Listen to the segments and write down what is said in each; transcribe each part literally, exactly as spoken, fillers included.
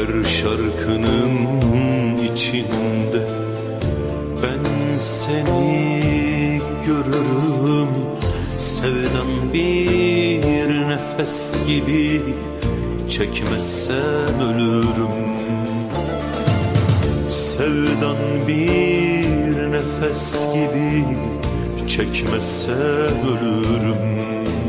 Her şarkının içinde ben seni görürüm. Sevdan bir nefes gibi, çekmezsem ölürüm. Sevdan bir nefes gibi, çekmezsem ölürüm.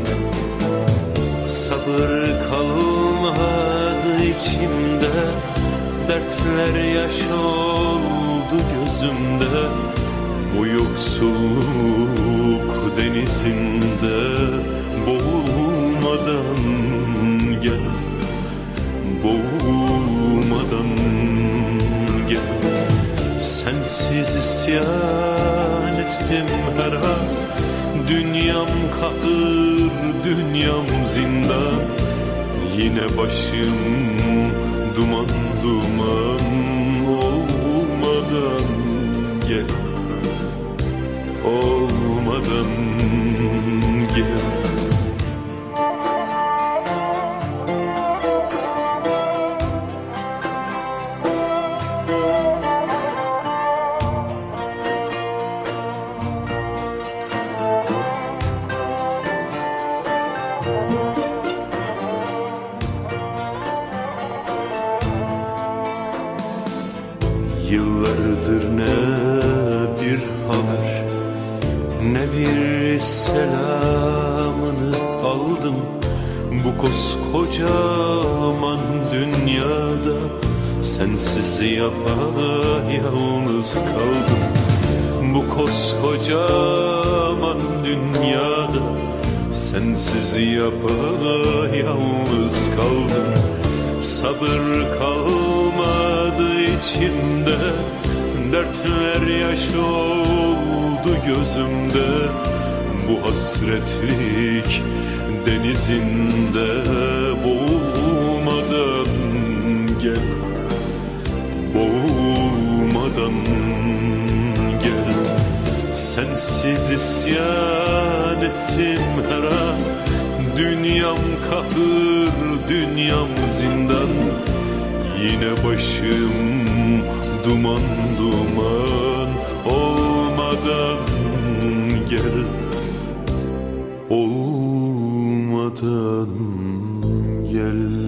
Sabır kalmadı içimde, dertler yaş oldu gözümde. Bu yoksulluk denizinde boğulmadan gel, boğulmadan gel. Sensiz isyan ettim her an, dünyam kahır, dünyam zindan. Yine başım duman duman olmadan gel, olmadan gel. Yıllardır ne bir haber, ne bir selamını aldım. Bu koskocaman dünyada sensiz yapayalnız kaldım. Bu koskocaman dünyada sensiz yapayalnız kaldım. Sabır kalmadı içimde, dertler yaş oldu gözümde. Bu hasretlik denizinde boğulmadan gel, boğulmadan gel. Sensiz isyan ettim her an, dünyam kahır, dünyam zindan. Yine başım duman duman olmadan gel, olmadan gel.